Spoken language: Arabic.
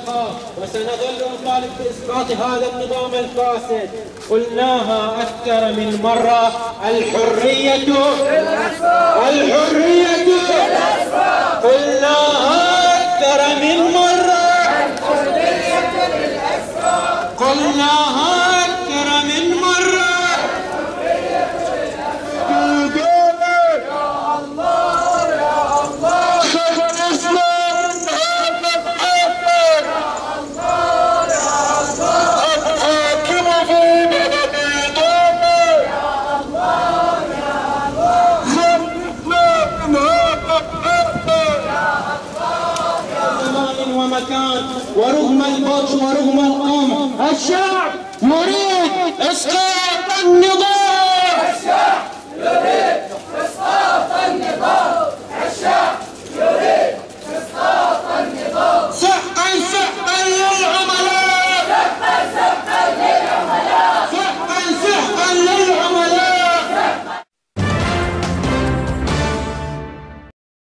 نبقى وسنظل نطالب بإسقاط هذا النظام الفاسد. قلناها أكثر من مرة، الحرية الحرية قلناها أكثر من مرة، قلناها أكثر من مرة. ومكان ورغم البطش ورغم القمع الشعب يريد اسقاط النظام.